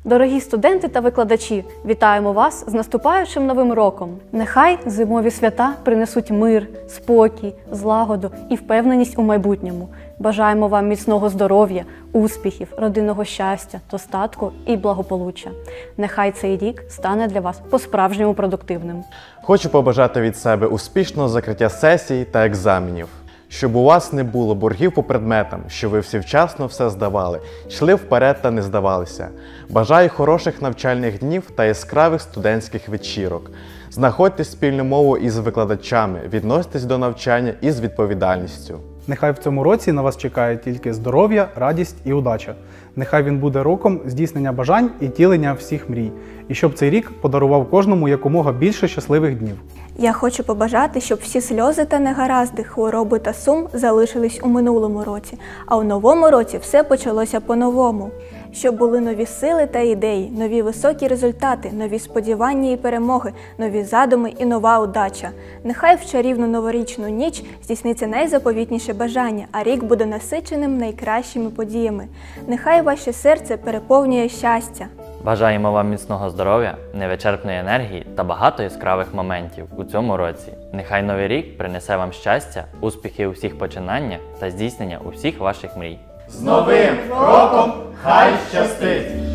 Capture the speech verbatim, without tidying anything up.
Дорогі студенти та викладачі, вітаємо вас з наступаючим Новим роком! Нехай зимові свята принесуть мир, спокій, злагоду і впевненість у майбутньому. Бажаємо вам міцного здоров'я, успіхів, родинного щастя, достатку і благополуччя. Нехай цей рік стане для вас по-справжньому продуктивним. Хочу побажати від себе успішного закриття сесій та екзаменів. Щоб у вас не було боргів по предметам, щоб ви всі вчасно все здавали, йшли вперед та не здавалися. Бажаю хороших навчальних днів та яскравих студентських вечірок. Знаходьте спільну мову із викладачами, відноситесь до навчання із відповідальністю. Нехай в цьому році на вас чекає тільки здоров'я, радість і удача. Нехай він буде роком здійснення бажань і тілення всіх мрій. І щоб цей рік подарував кожному якомога більше щасливих днів. Я хочу побажати, щоб всі сльози та негаразди, хвороби та сум залишились у минулому році, а у новому році все почалося по-новому. Щоб були нові сили та ідеї, нові високі результати, нові сподівання і перемоги, нові задуми і нова удача. Нехай в чарівну новорічну ніч здійсниться найзаповітніше бажання, а рік буде насиченим найкращими подіями. Нехай ваше серце переповнює щастя. Бажаємо вам міцного здоров'я, невичерпної енергії та багато яскравих моментів у цьому році. Нехай новий рік принесе вам щастя, успіхи у всіх починаннях та здійснення усіх ваших мрій. З Новим роком! Хай щастить!